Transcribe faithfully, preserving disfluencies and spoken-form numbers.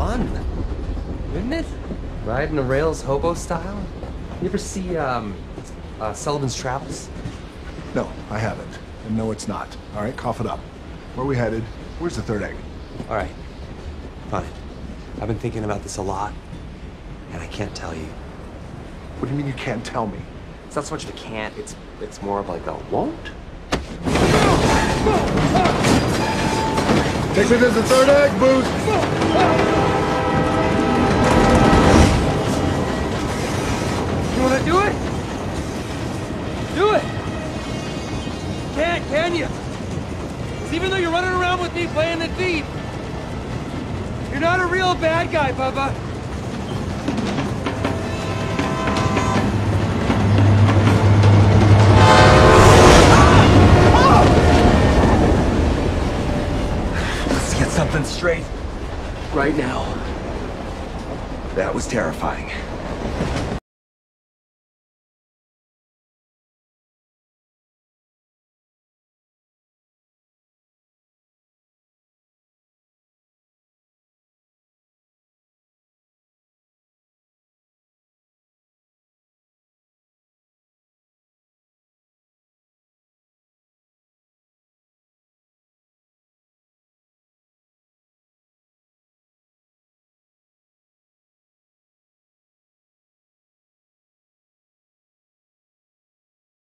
fun, wouldn't it? Riding the rails hobo style? You ever see, um, uh, Sullivan's Travels? No, I haven't. And no, it's not. All right, cough it up. Where are we headed? Where's the third egg? All right, fine. I've been thinking about this a lot, and I can't tell you. What do you mean you can't tell me? It's not so much of a can't, it's, it's more of like a won't. Take me to the third egg, Booth! You wanna do it? Do it! Can't, can you? 'Cause even though you're running around with me playing the thief, you're not a real bad guy, Bubba. Let's get something straight right now. That was terrifying.